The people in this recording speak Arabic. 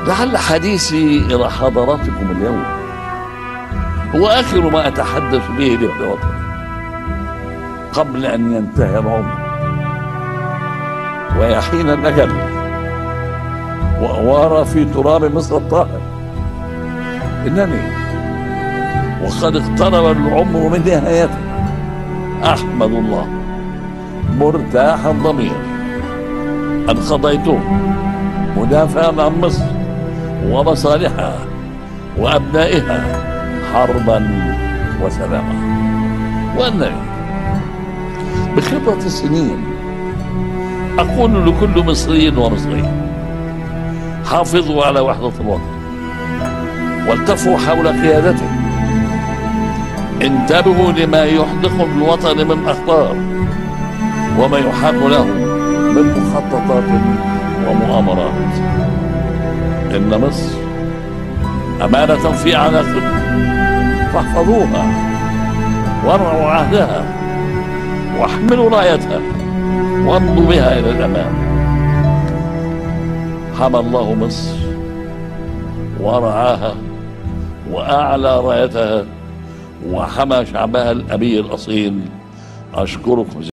لعل حديثي إلى حضراتكم اليوم هو آخر ما أتحدث به لحضراتكم قبل أن ينتهي العمر ويحين الأجل وأوارى في تراب مصر الطاهر. إنني وقد اقترب العمر من نهايته أحمد الله مرتاح الضمير أن قضيته مدافعا عن مصر ومصالحها وأبنائها حربا وسلاما، وأنني بخبرة السنين أقول لكل مصري ومصري: حافظوا على وحدة الوطن والتفوا حول قيادته، انتبهوا لما يحدق الوطن من أخطار وما يحاك له من مخططات ومؤامرات. إن مصر أمانة في عناقكم فاحفظوها وارعوا عهدها واحملوا رايتها وامضوا بها إلى الأمام. حمى الله مصر ورعاها وأعلى رايتها وحمى شعبها الأبي الأصيل. أشكركم.